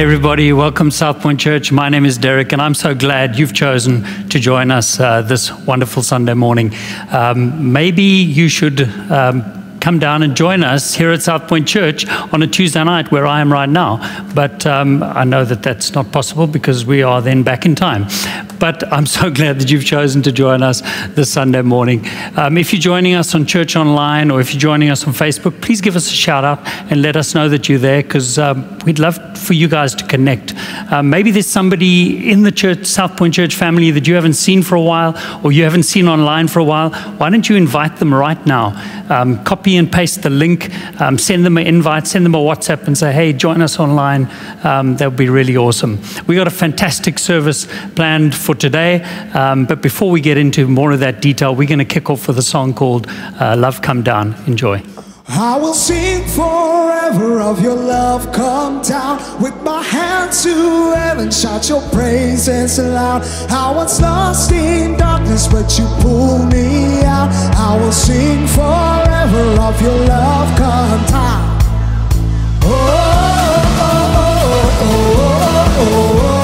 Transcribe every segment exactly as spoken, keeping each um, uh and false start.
Hey everybody, welcome Southpoint Church. My name is Derek and I'm so glad you've chosen to join us uh, this wonderful Sunday morning. Um, maybe you should um, come down and join us here at Southpoint Church on a Tuesday night where I am right now. But um, I know that that's not possible because we are then back in time. But I'm so glad that you've chosen to join us this Sunday morning. Um, if you're joining us on Church Online or if you're joining us on Facebook, please give us a shout out and let us know that you're there, because um, we'd love for you guys to connect. Um, maybe there's somebody in the church, Southpoint Church family that you haven't seen for a while or you haven't seen online for a while. Why don't you invite them right now? Um, copy and paste the link, um, send them an invite, send them a WhatsApp and say, hey, join us online. Um, that would be really awesome. We got a fantastic service planned for today, um, but before we get into more of that detail, we're going to kick off with a song called uh, Love Come Down. Enjoy. I will sing forever of your love come down, with my hands to heaven, shout your praises aloud. I was lost in darkness, but you pulled me out. I will sing forever of your love come down. Oh, oh, oh, oh, oh, oh, oh.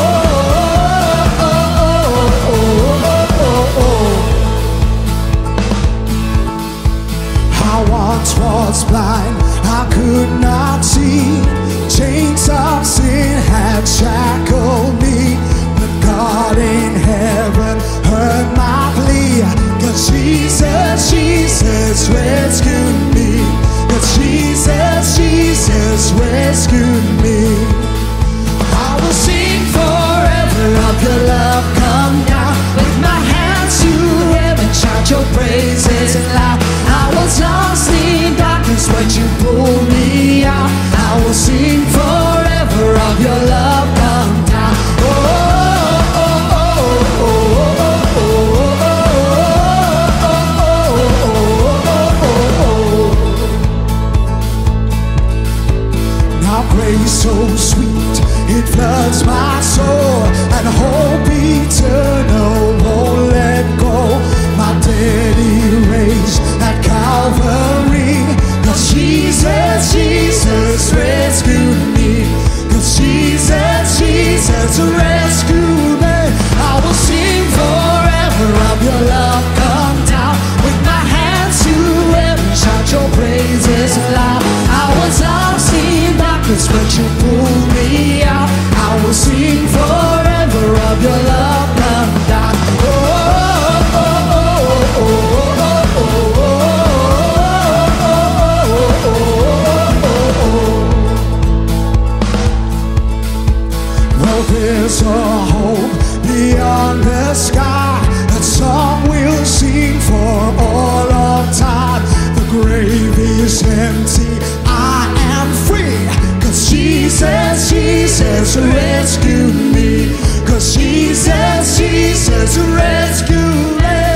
Was blind, I could not see. Chains of sin had shackled me, but God in heaven heard my plea. Cause Jesus, Jesus rescued me. Cause Jesus, Jesus rescued me. I will sing forever of your love come down, with my hands to heaven, shout your praises loud. I was lost in darkness, but you pulled me out. I will sing forever of your love come down. Oh, oh, oh, oh, oh, oh, oh, oh, oh, oh, oh. Now grace so sweet, it floods my soul, and hope eternal won't let go. My debt erased at Calvary, cause Jesus, Jesus rescued me. Cause Jesus, Jesus rescued me. I will sing forever of your love come down, with my hands to heaven, shout your praises loud. I was lost in darkness, but you pulled me out. I will sing forever of your love come down. Oh, there's a hope beyond the sky, that song we'll sing for all of time. The grave is empty, I am free, cause Jesus, Jesus rescued me. Cause Jesus, Jesus rescued me.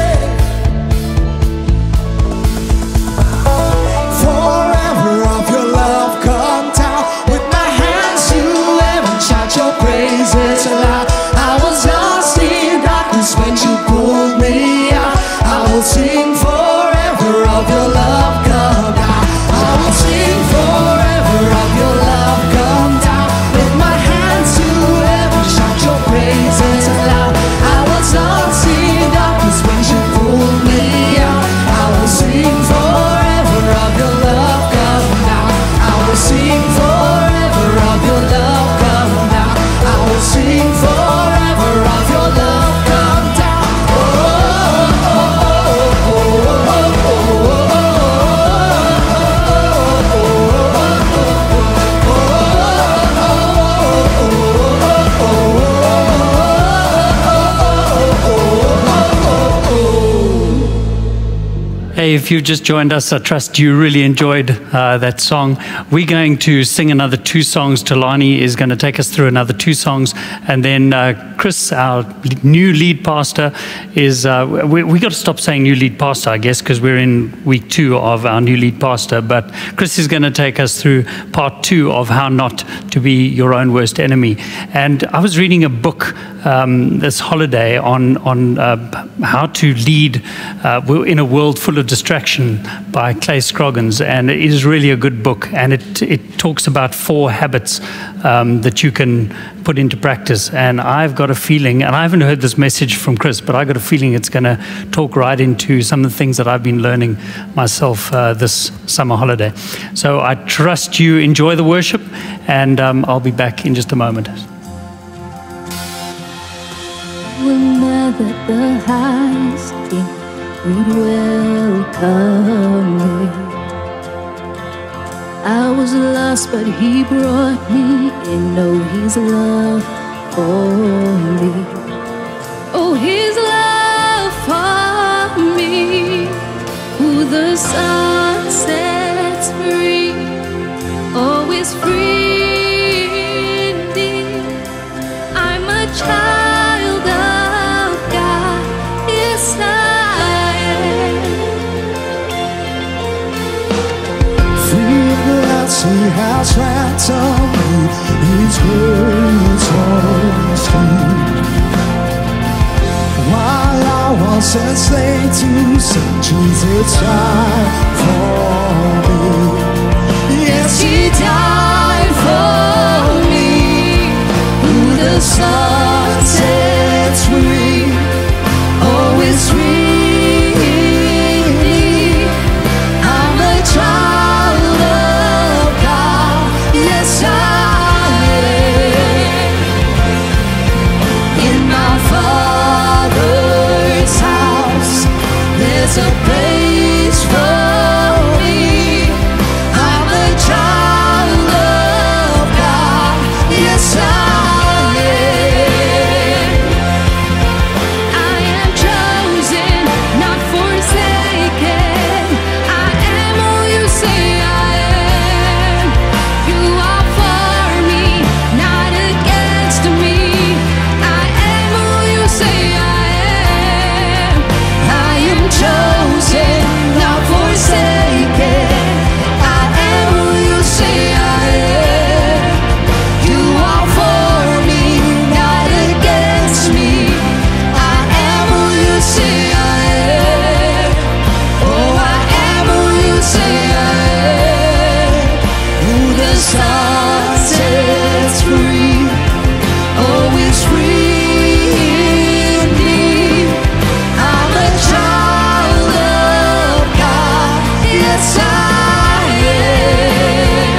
Forever of your love come down, with my hands to heaven, shout your praises aloud. I was lost in darkness, when you pulled me out. I will sing forever of your love come down. I will sing forever of your love come down, with my hands to heaven, shout your praises aloud. I was lost in darkness, when you pulled me out. I will sing forever of your love come down. I will sing forever of your love come down. I will sing forever of your love come down. Oh, oh, oh, oh, oh, oh, oh, oh. Hey, if you just joined us, I trust you really enjoyed uh, that song. We're going to sing another two songs. Talani is going to take us through another two songs. And then uh, Chris, our new lead pastor, is, uh, we, we got to stop saying new lead pastor, I guess, because we're in week two of our new lead pastor. But Chris is going to take us through part two of how not to be your own worst enemy. And I was reading a book um, this holiday on, on uh, how to lead uh, in a world full of Distraction by Clay Scroggins, and it is really a good book, and it, it talks about four habits um, that you can put into practice. And I've got a feeling, and I haven't heard this message from Chris, but I've got a feeling it's going to talk right into some of the things that I've been learning myself uh, this summer holiday. So I trust you enjoy the worship, and um, I'll be back in just a moment. When mad that the highest king would welcome me. I was lost, but he brought me in. Oh, his love for me. Oh, his love for me. Who the sun sets free, oh, is free indeed. I'm a child of God, yes I am. Free at last, he has ransomed me. His grace was free. While I was enslaved to sin, Jesus died for me. Yes, he died for me. Who the Son sets free, oh, it's free indeed. I'm a child of God, yes I am. In my Father's house, there's a place for me. I'm a child of God, yes I am. I am chosen, not forsaken. I am who you say I am. You are for me, not against me. I am who you say I am. I am chosen, not forsaken. I am who you say I am. You are for me, not against me. I am who you say I am. Oh, I am who you say I am. Who the Son sets free, oh, is free indeed. I'm a child of God, yes I am.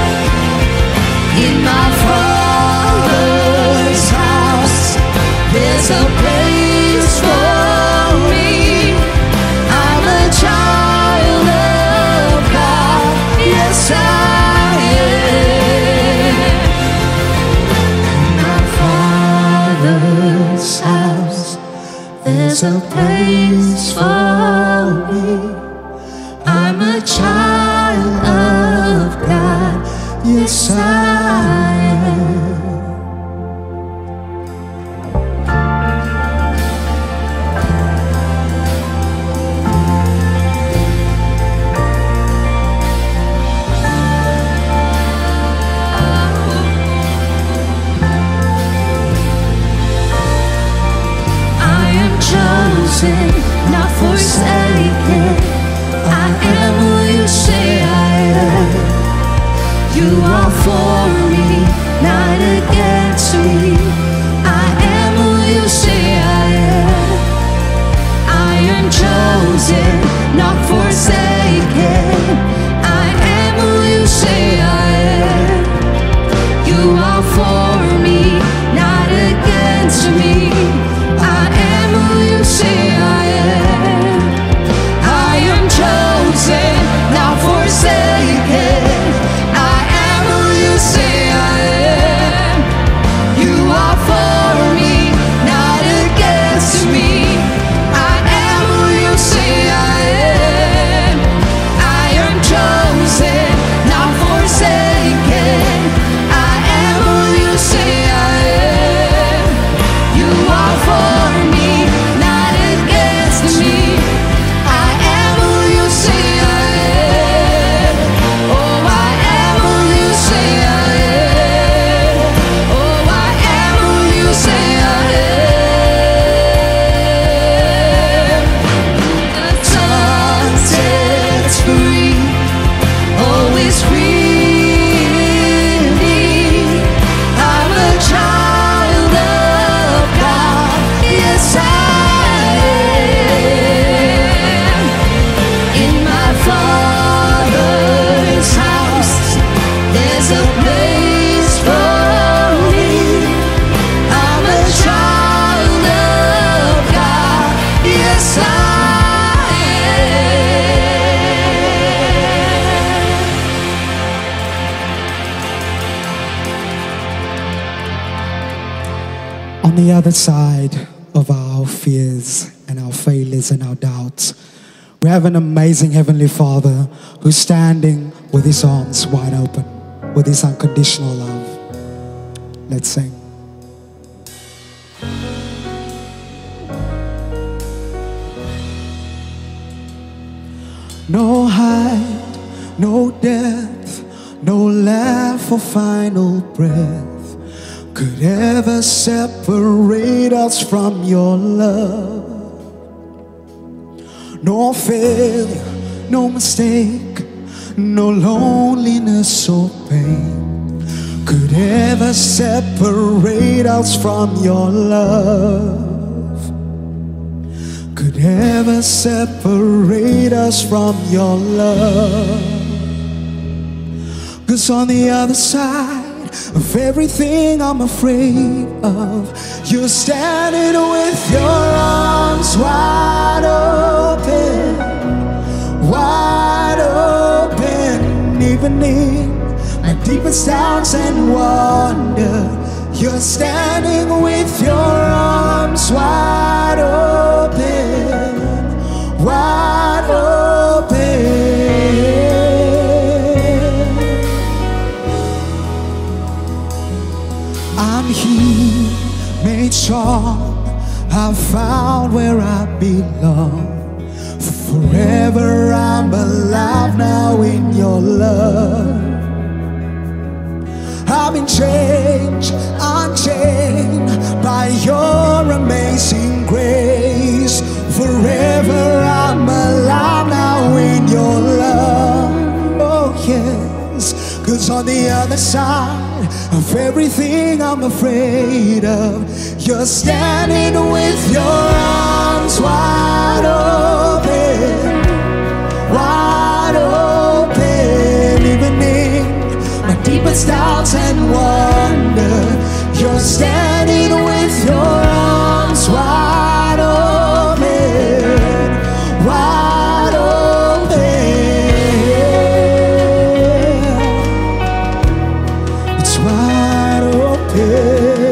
In my Father's house, there's a place for me. I'm a child of God, yes I am. In my Father's house, there's a place for me. I'm a child of God, yes I am. I am chosen, not forsaken. I am who you say I am. You are for me, not against me. I am who you say I am. I am chosen, not forsaken. I am who you say I am. You are for me, not against me. I am who you say I am. I am chosen, not forsaken. I am who you the other side of our fears and our failures and our doubts, we have an amazing Heavenly Father who's standing with his arms wide open, with his unconditional love. Let's sing. No height, no depth, no laugh or final breath could ever separate us from your love. No failure, no mistake, no loneliness or pain could ever separate us from your love. Could ever separate us from your love. 'Cause on the other side of everything I'm afraid of, you're standing with your arms wide open, wide open. Even in my deepest doubts and wonder, you're standing with your arms wide open, wide open. I'm healed, made strong, I've found where I belong. For forever I'm alive now in your love. I've been changed, unchained by your amazing grace. Forever I'm alive now in your love. Oh yes, 'cause on the other side of everything I'm afraid of, you're standing with your arms wide open, wide open. Even in my deepest doubts and wonder, you're standing with your arms wide open, wide open. It's wide open.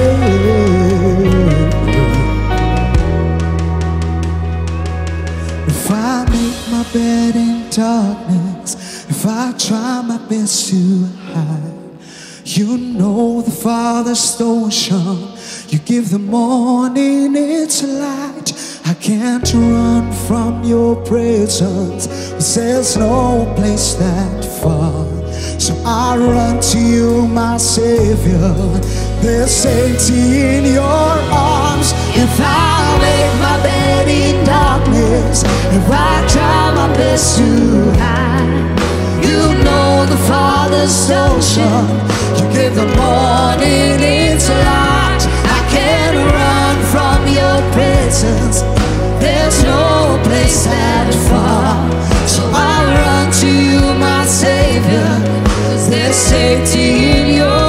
If I make my bed in darkness, if I try my best to hide, you know the farthest ocean, you give the morning its light. I can't run from your presence, 'cause there's no place that far. So I run to you, my Savior. There's safety in your arms. If I make my bed in darkness, if I try my best to hide, you know the farthest ocean, you give the morning its light. I can't run from your presence, there's no place that far. So I run to you, my Savior, 'cause there's safety in your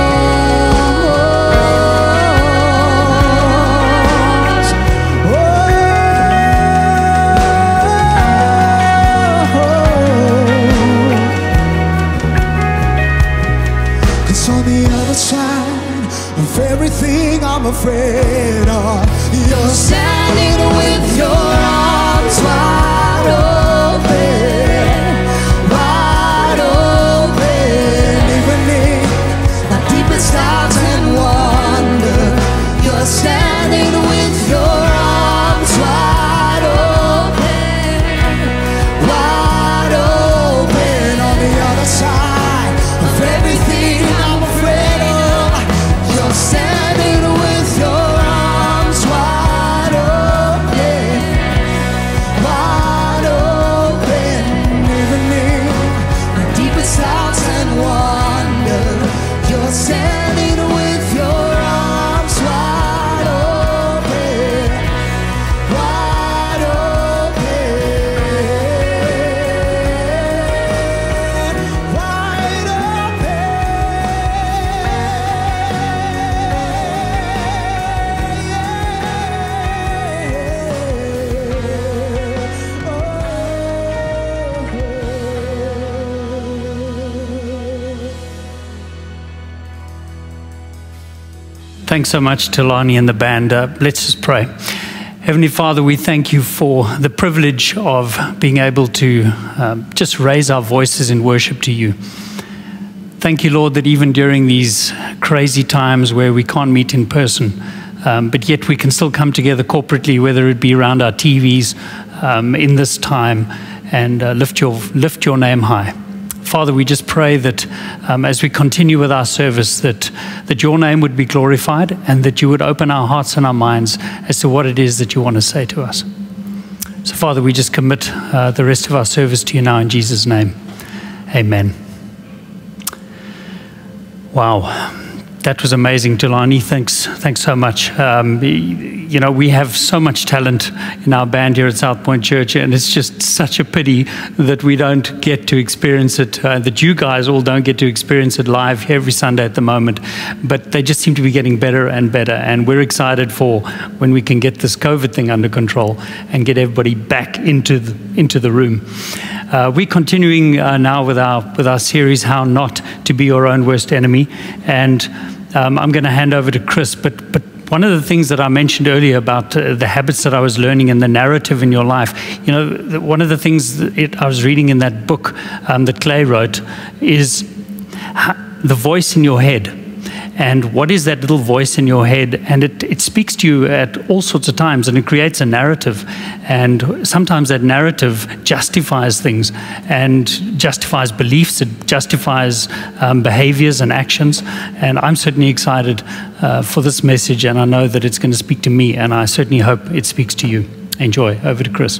arms. Oh, 'cause on the other side of everything I'm afraid of, you're standing with your arms wide open, wide open. Even in my deepest doubts and wonder, you're standing with your arms wide open, wide open. On the other side of everything I'm afraid of, you're standing with your arms wide open, wide open. Even in my deepest doubts and wonder, you're standing with your arms wide open, wide open, wide open. Thanks so much to Lani and the band. Uh, let's just pray. Heavenly Father, we thank you for the privilege of being able to um, just raise our voices in worship to you. Thank you, Lord, that even during these crazy times where we can't meet in person, um, but yet we can still come together corporately, whether it be around our T Vs um, in this time, and uh, lift your lift your name high. Father, we just pray that um, as we continue with our service, that, that your name would be glorified and that you would open our hearts and our minds as to what it is that you want to say to us. So, Father, we just commit uh, the rest of our service to you now in Jesus' name. Amen. Wow. That was amazing, Delani. Thanks, thanks so much. Um, you know, we have so much talent in our band here at Southpoint Church, and it's just such a pity that we don't get to experience it, uh, that you guys all don't get to experience it live every Sunday at the moment. But they just seem to be getting better and better, and we're excited for when we can get this COVID thing under control and get everybody back into the, into the room. Uh, we're continuing uh, now with our with our series, How Not to Be Your Own Worst Enemy, and um, I'm going to hand over to Chris. But but one of the things that I mentioned earlier about uh, the habits that I was learning and the narrative in your life, you know, the, one of the things that it, I was reading in that book um, that Clay wrote is the voice in your head. And what is that little voice in your head? And it, it speaks to you at all sorts of times, and it creates a narrative. And sometimes that narrative justifies things and justifies beliefs. It justifies um, behaviors and actions. And I'm certainly excited uh, for this message, and I know that it's going to speak to me, and I certainly hope it speaks to you. Enjoy. Over to Chris.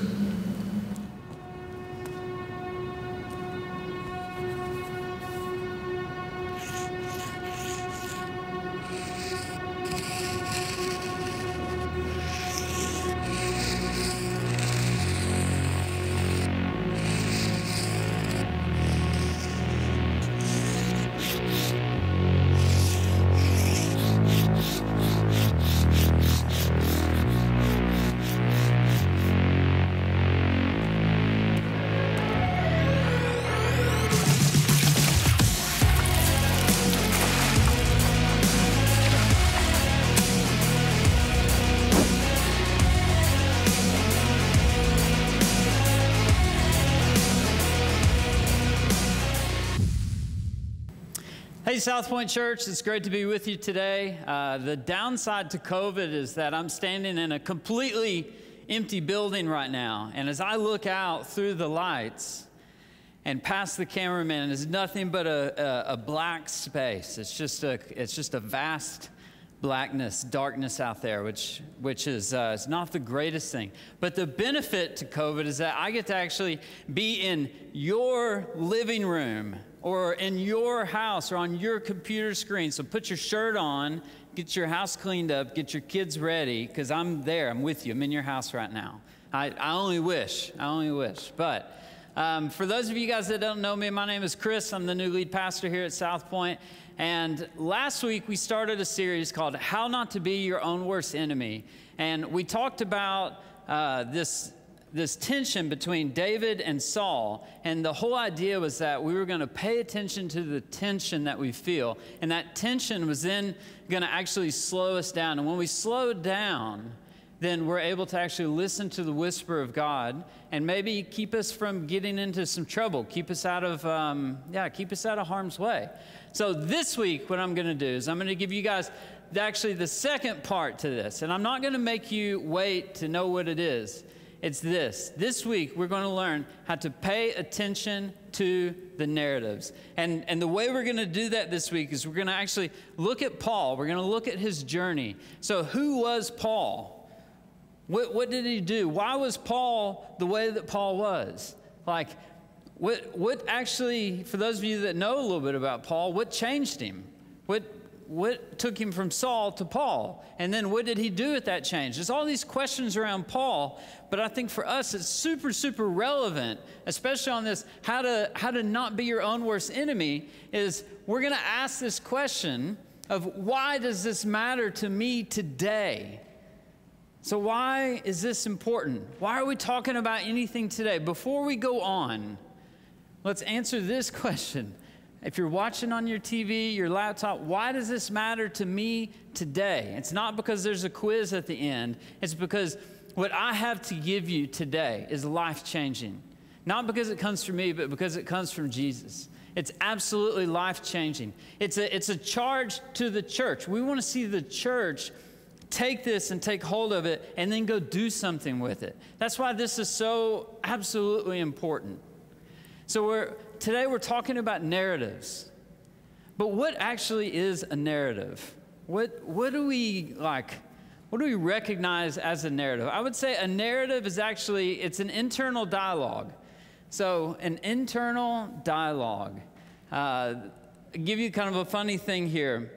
Hey, Southpoint Church, it's great to be with you today. Uh, the downside to COVID is that I'm standing in a completely empty building right now. And as I look out through the lights and past the cameraman, it's nothing but a, a, a black space. It's just a, it's just a vast blackness, darkness out there, which, which is uh, it's not the greatest thing. But the benefit to COVID is that I get to actually be in your living room or in your house or on your computer screen. So put your shirt on, get your house cleaned up, get your kids ready, because I'm there, I'm with you, I'm in your house right now. I, I only wish, I only wish. But um, for those of you guys that don't know me, my name is Chris. I'm the new lead pastor here at Southpoint. And last week we started a series called How Not to Be Your Own Worst Enemy. And we talked about uh, this this tension between David and Saul, and the whole idea was that we were going to pay attention to the tension that we feel, and that tension was then going to actually slow us down. And when we slow down, then we're able to actually listen to the whisper of God and maybe keep us from getting into some trouble, keep us out of, um, yeah, keep us out of harm's way. So this week, what I'm going to do is I'm going to give you guys actually the second part to this, and I'm not going to make you wait to know what it is. It's this. This week, we're going to learn how to pay attention to the narratives. And, and the way we're going to do that this week is we're going to actually look at Paul. We're going to look at his journey. So who was Paul? What, what did he do? Why was Paul the way that Paul was? Like, what, what actually, for those of you that know a little bit about Paul, what changed him? What What took him from Saul to Paul? And then what did he do with that change? There's all these questions around Paul, but I think for us it's super, super relevant, especially on this how to, how to not be your own worst enemy, is we're going to ask this question of why does this matter to me today? So why is this important? Why are we talking about anything today? Before we go on, let's answer this question. If you're watching on your T V, your laptop, why does this matter to me today? It's not because there's a quiz at the end. It's because what I have to give you today is life-changing. Not because it comes from me, but because it comes from Jesus. It's absolutely life-changing. It's a, it's a charge to the church. We want to see the church take this and take hold of it and then go do something with it. That's why this is so absolutely important. So we're, today we're talking about narratives. But what actually is a narrative? What, what do we like, what do we recognize as a narrative? I would say a narrative is actually, it's an internal dialogue. So an internal dialogue. Uh, I'll give you kind of a funny thing here.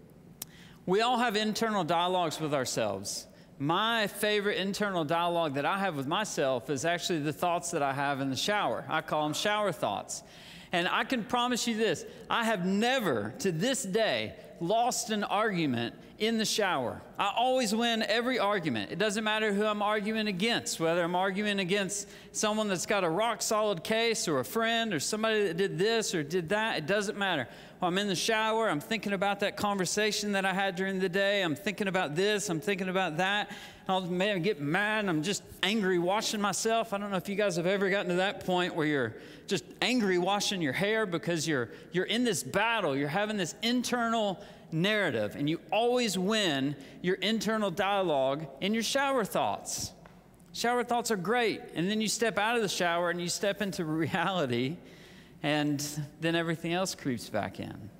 We all have internal dialogues with ourselves. My favorite internal dialogue that I have with myself is actually the thoughts that I have in the shower. I call them shower thoughts. And I can promise you this, I have never, to this day, lost an argument in the shower. I always win every argument. It doesn't matter who I'm arguing against, whether I'm arguing against someone that's got a rock solid case or a friend or somebody that did this or did that. It doesn't matter. While I'm in the shower, I'm thinking about that conversation that I had during the day. I'm thinking about this. I'm thinking about that. I'll maybe get mad and I'm just angry washing myself. I don't know if you guys have ever gotten to that point where you're just angry washing your hair because you're, you're in this battle. You're having this internal narrative, and you always win your internal dialogue in your shower thoughts. Shower thoughts are great, and then you step out of the shower and you step into reality, and then everything else creeps back in.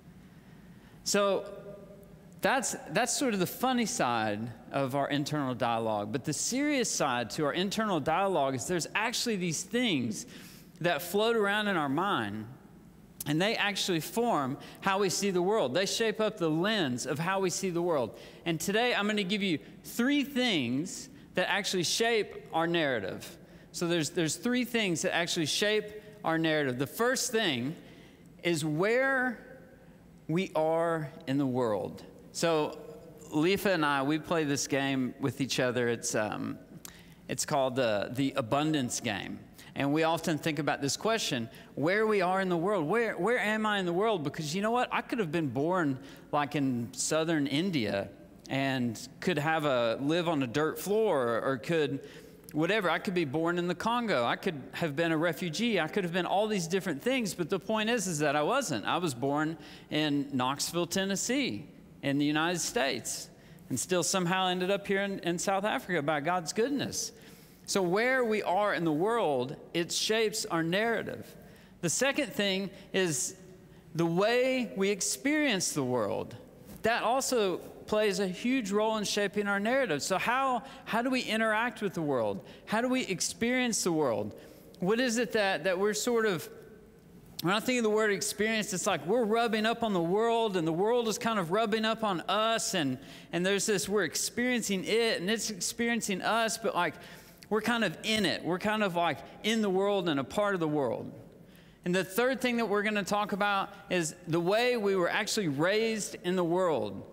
So that's, that's sort of the funny side of our internal dialogue. But the serious side to our internal dialogue is there's actually these things that float around in our mind, and they actually form how we see the world. They shape up the lens of how we see the world. And today I'm going to give you three things that actually shape our narrative. So there's, there's three things that actually shape our narrative. The first thing is where we are in the world. So Lefa and I, we play this game with each other. It's, um, it's called the, the abundance game. And we often think about this question, where we are in the world. Where, where am I in the world? Because you know what? I could have been born like in southern India and could have a, live on a dirt floor, or, or could, whatever. I could be born in the Congo. I could have been a refugee. I could have been all these different things. But the point is, is that I wasn't. I was born in Knoxville, Tennessee, in the United States, and still somehow ended up here in, in South Africa by God's goodness. So where we are in the world, it shapes our narrative. The second thing is the way we experience the world. That also plays a huge role in shaping our narrative. So how, how do we interact with the world? How do we experience the world? What is it that, that we're sort of, when I think of the word experience, it's like we're rubbing up on the world, and the world is kind of rubbing up on us, and, and there's this, we're experiencing it, and it's experiencing us, but like, we're kind of in it. We're kind of like in the world and a part of the world. And the third thing that we're going to talk about is the way we were actually raised in the world.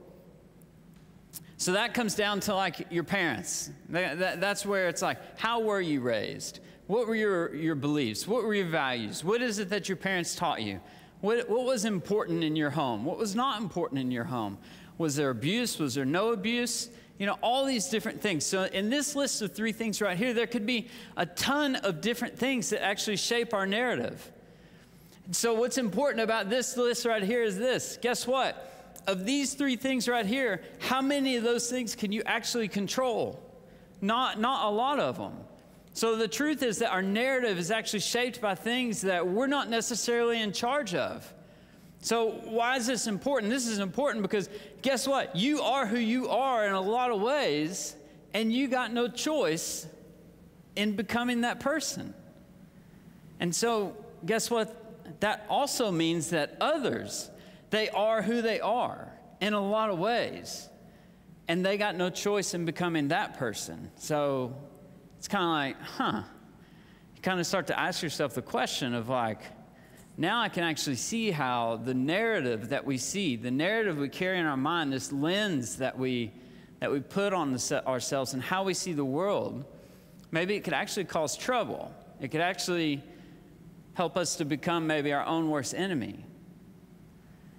So that comes down to like your parents. That, that, that's where it's like, how were you raised? What were your, your beliefs? What were your values? What is it that your parents taught you? What, what was important in your home? What was not important in your home? Was there abuse? Was there no abuse? You know, all these different things. So in this list of three things right here, there could be a ton of different things that actually shape our narrative. So what's important about this list right here is this. Guess what? Of these three things right here, how many of those things can you actually control? Not, not a lot of them. So the truth is that our narrative is actually shaped by things that we're not necessarily in charge of. So why is this important? This is important because guess what? You are who you are in a lot of ways, and you got no choice in becoming that person. And so guess what? That also means that others, they are who they are in a lot of ways, and they got no choice in becoming that person. So it's kind of like, huh, you kind of start to ask yourself the question of like, now I can actually see how the narrative that we see, the narrative we carry in our mind, this lens that we, that we put on the, ourselves and how we see the world, maybe it could actually cause trouble. It could actually help us to become maybe our own worst enemy.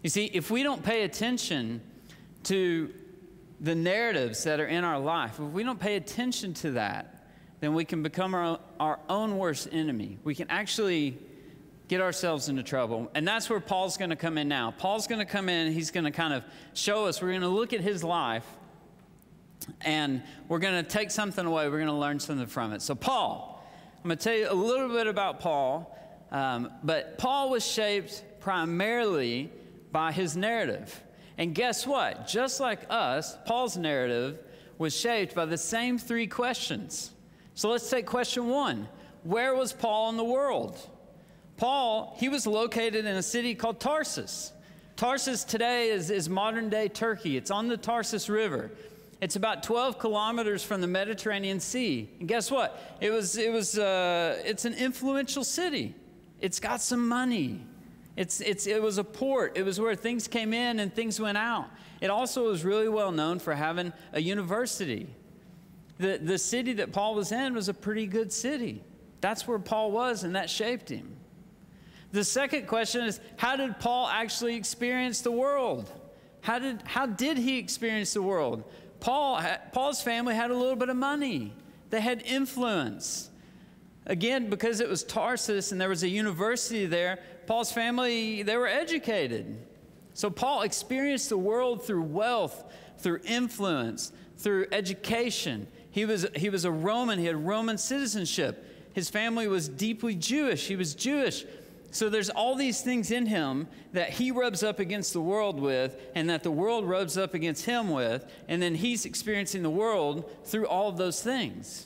You see, if we don't pay attention to the narratives that are in our life, if we don't pay attention to that, then we can become our, our own worst enemy. We can actually get ourselves into trouble. And that's where Paul's going to come in now. Paul's going to come in, and he's going to kind of show us, we're going to look at his life, and we're going to take something away. We're going to learn something from it. So Paul, I'm going to tell you a little bit about Paul, um, but Paul was shaped primarily by his narrative. And guess what? Just like us, Paul's narrative was shaped by the same three questions. So let's take question one. Where was Paul in the world? Paul, he was located in a city called Tarsus. Tarsus today is, is modern-day Turkey. It's on the Tarsus River. It's about twelve kilometers from the Mediterranean Sea. And guess what? It was, it was, uh, it's an influential city. It's got some money. It's, it's, it was a port. It was where things came in and things went out. It also was really well known for having a university. The, the city that Paul was in was a pretty good city. That's where Paul was, and that shaped him. The second question is, how did Paul actually experience the world? How did, how did he experience the world? Paul, Paul's family had a little bit of money. They had influence. Again, because it was Tarsus and there was a university there, Paul's family, they were educated. So Paul experienced the world through wealth, through influence, through education. He was, he was a Roman. He had Roman citizenship. His family was deeply Jewish. He was Jewish. So there's all these things in him that he rubs up against the world with, and that the world rubs up against him with, and then he's experiencing the world through all of those things.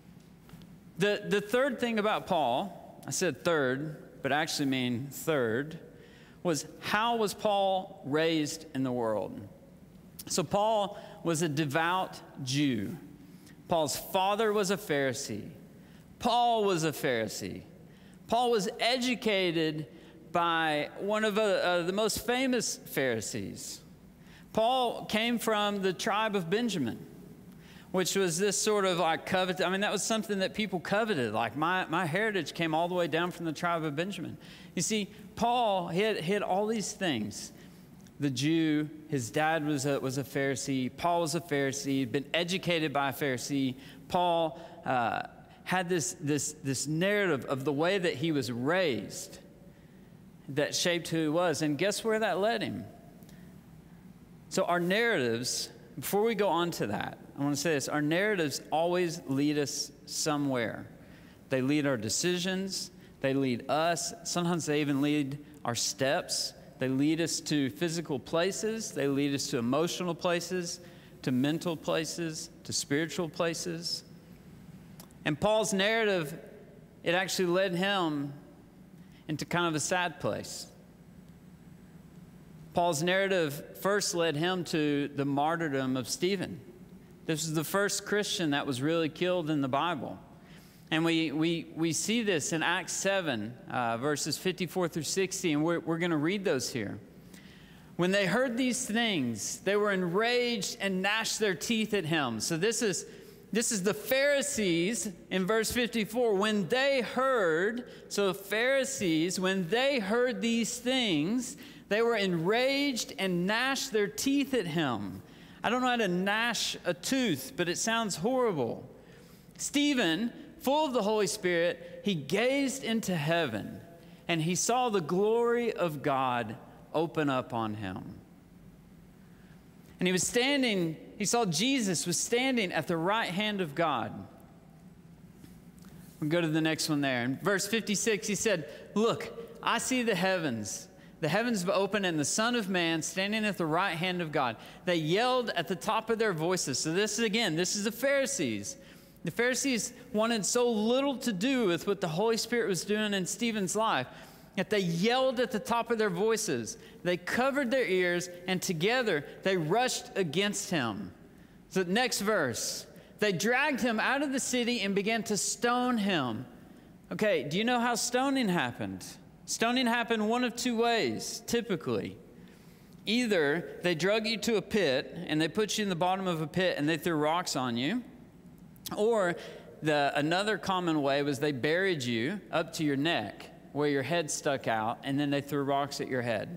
The, the third thing about Paul, I said third, but I actually mean third, was how was Paul raised in the world? So Paul was a devout Jew. Paul's father was a Pharisee. Paul was a Pharisee. Paul was educated by one of uh, uh, the most famous Pharisees. Paul came from the tribe of Benjamin, which was this sort of like covet. I mean, that was something that people coveted. Like my, my heritage came all the way down from the tribe of Benjamin. You see, Paul had, had all these things. The Jew, his dad was a, was a Pharisee. Paul was a Pharisee, had been educated by a Pharisee. Paul uh, had this, this, this narrative of the way that he was raised that shaped who he was. And guess where that led him? So our narratives, before we go on to that, I want to say this. Our narratives always lead us somewhere. They lead our decisions. They lead us. Sometimes they even lead our steps. They lead us to physical places. They lead us to emotional places, to mental places, to spiritual places. And Paul's narrative, it actually led him into kind of a sad place. Paul's narrative first led him to the martyrdom of Stephen. This is the first Christian that was really killed in the Bible. And we, we, we see this in Acts seven, uh, verses fifty-four through sixty, and we're, we're going to read those here. When they heard these things, they were enraged and gnashed their teeth at him. So this is, this is the Pharisees in verse fifty-four. When they heard, so Pharisees, when they heard these things, they were enraged and gnashed their teeth at him. I don't know how to gnash a tooth, but it sounds horrible. Stephen, full of the Holy Spirit, he gazed into heaven, and he saw the glory of God open up on him. And he was standing, he saw Jesus was standing at the right hand of God. We'll go to the next one there. In verse fifty-six, he said, "Look, I see the heavens. The heavens have opened, and the Son of Man standing at the right hand of God." They yelled at the top of their voices. So this is, again, this is the Pharisees. The Pharisees wanted so little to do with what the Holy Spirit was doing in Stephen's life that they yelled at the top of their voices. They covered their ears, and together they rushed against him. So next verse. They dragged him out of the city and began to stone him. Okay, do you know how stoning happened? Stoning happened one of two ways, typically. Either they drug you to a pit, and they put you in the bottom of a pit, and they threw rocks on you. Or the, another common way was they buried you up to your neck, where your head stuck out, and then they threw rocks at your head.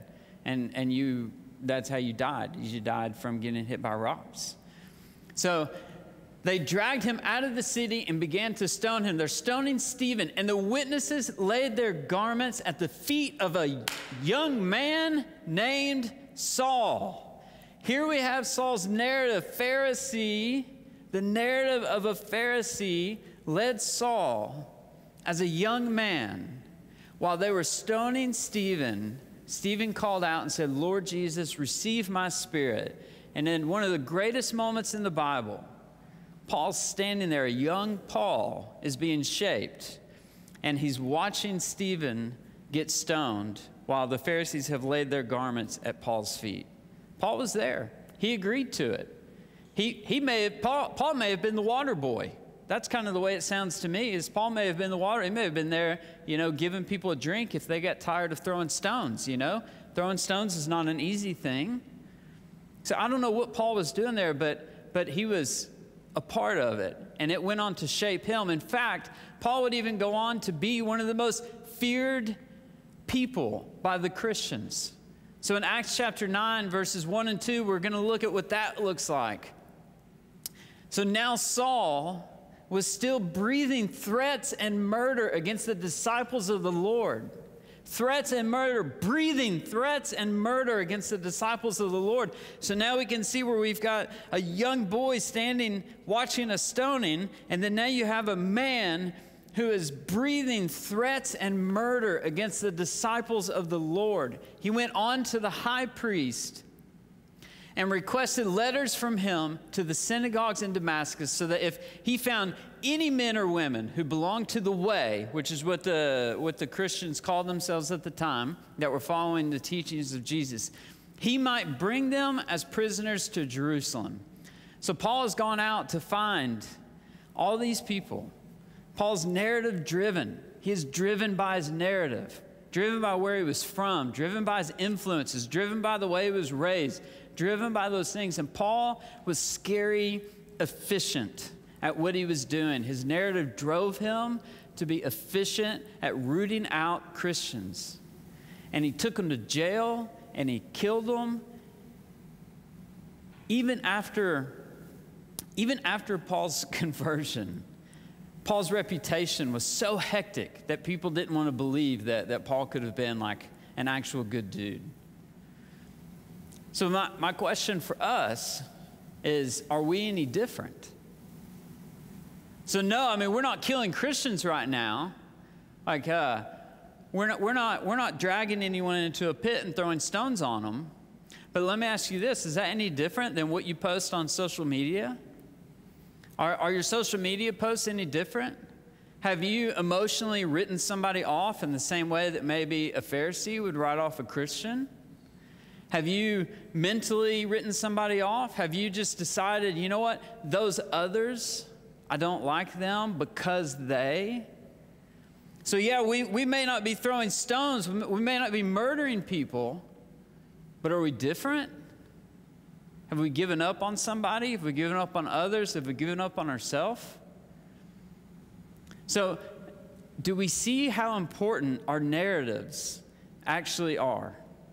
and, and you, that's how you died. You died from getting hit by rocks. So they dragged him out of the city and began to stone him. They're stoning Stephen, and the witnesses laid their garments at the feet of a young man named Saul. Here we have Saul's narrative. Pharisee, the narrative of a Pharisee led Saul as a young man. While they were stoning Stephen, Stephen called out and said, Lord Jesus, receive my spirit. And in one of the greatest moments in the Bible, Paul's standing there, a young Paul is being shaped, and he's watching Stephen get stoned while the Pharisees have laid their garments at Paul's feet. Paul was there. He agreed to it. He, he may have, Paul, Paul may have been the water boy. That's kind of the way it sounds to me, is Paul may have been the water. He may have been there, you know, giving people a drink if they got tired of throwing stones, you know. Throwing stones is not an easy thing. So I don't know what Paul was doing there, but, but he was a part of it, and it went on to shape him. In fact, Paul would even go on to be one of the most feared people by the Christians. So in Acts chapter nine, verses one and two, we're going to look at what that looks like. So now Saul was still breathing threats and murder against the disciples of the Lord. Threats and murder, breathing threats and murder against the disciples of the Lord. So now we can see where we've got a young boy standing watching a stoning, and then now you have a man who is breathing threats and murder against the disciples of the Lord. He went on to the high priest and requested letters from him to the synagogues in Damascus, so that if he found any men or women who belonged to the way, which is what the, what the Christians called themselves at the time, that were following the teachings of Jesus, he might bring them as prisoners to Jerusalem. So Paul has gone out to find all these people. Paul's narrative driven. He is driven by his narrative, driven by where he was from, driven by his influences, driven by the way he was raised, driven by those things. And Paul was scary efficient at what he was doing. His narrative drove him to be efficient at rooting out Christians. And he took them to jail, and he killed them. Even after, even after Paul's conversion, Paul's reputation was so hectic that people didn't want to believe that, that Paul could have been like an actual good dude. So my, my question for us is, are we any different? So no, I mean, we're not killing Christians right now. Like, uh, we're not, we're not, we're not dragging anyone into a pit and throwing stones on them. But let me ask you this, is that any different than what you post on social media? Are, are your social media posts any different? Have you emotionally written somebody off in the same way that maybe a Pharisee would write off a Christian? Have you mentally written somebody off? Have you just decided, you know what, those others, I don't like them because they? So yeah, we, we may not be throwing stones, we may not be murdering people, but are we different? Have we given up on somebody? Have we given up on others? Have we given up on ourselves? So do we see how important our narratives actually are?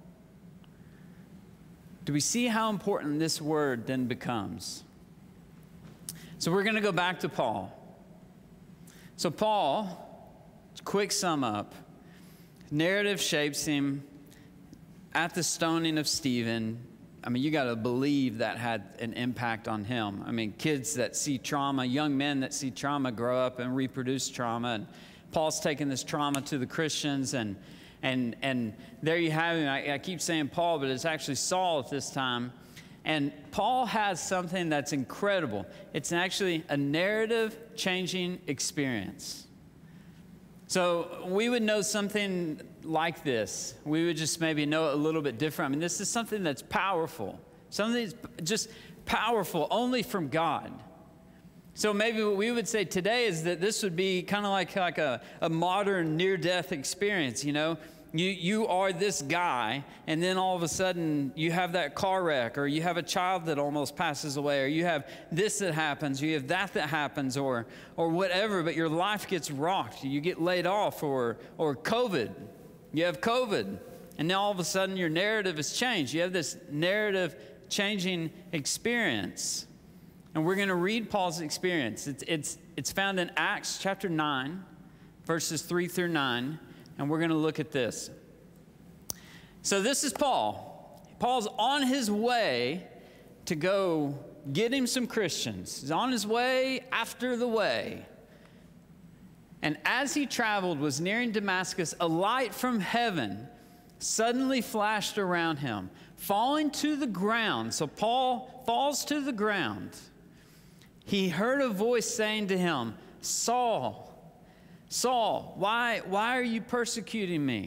Do we see how important this word then becomes? So we're going to go back to Paul. So Paul, quick sum up, narrative shapes him at the stoning of Stephen. I mean, you got to believe that had an impact on him. I mean, kids that see trauma, young men that see trauma grow up and reproduce trauma. And Paul's taking this trauma to the Christians, and And, and there you have him. I, I keep saying Paul, but it's actually Saul at this time. And Paul has something that's incredible. It's actually a narrative-changing experience. So we would know something like this. We would just maybe know it a little bit different. I mean, this is something that's powerful. Something that's just powerful only from God. So maybe what we would say today is that this would be kind of like, like a, a modern near-death experience, you know? You, you are this guy, and then all of a sudden you have that car wreck, or you have a child that almost passes away, or you have this that happens, or you have that that happens, or, or whatever, but your life gets rocked. You get laid off, or, or COVID. You have COVID. And now all of a sudden your narrative has changed. You have this narrative changing experience. And we're going to read Paul's experience. It's, it's, it's found in Acts chapter nine, verses three through nine. And we're going to look at this. So this is Paul. Paul's on his way to go get him some Christians. He's on his way after the way. And as he traveled, was nearing Damascus, a light from heaven suddenly flashed around him, falling to the ground. So Paul falls to the ground. He heard a voice saying to him, Saul, Saul, why, why are you persecuting me?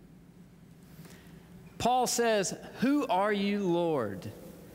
Paul says, who are you, Lord?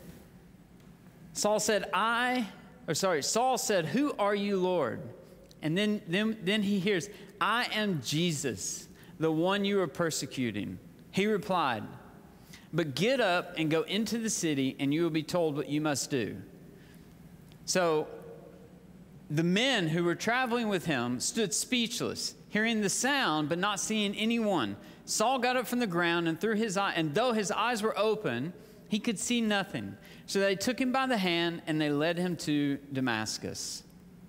Saul said, I, or sorry, Saul said, who are you, Lord? And then, then, then he hears, I am Jesus, the one you are persecuting. He replied, but get up and go into the city, and you will be told what you must do. So the men who were traveling with him stood speechless, hearing the sound but not seeing anyone. Saul got up from the ground and through his eye, and though his eyes were open, he could see nothing. So they took him by the hand and they led him to Damascus.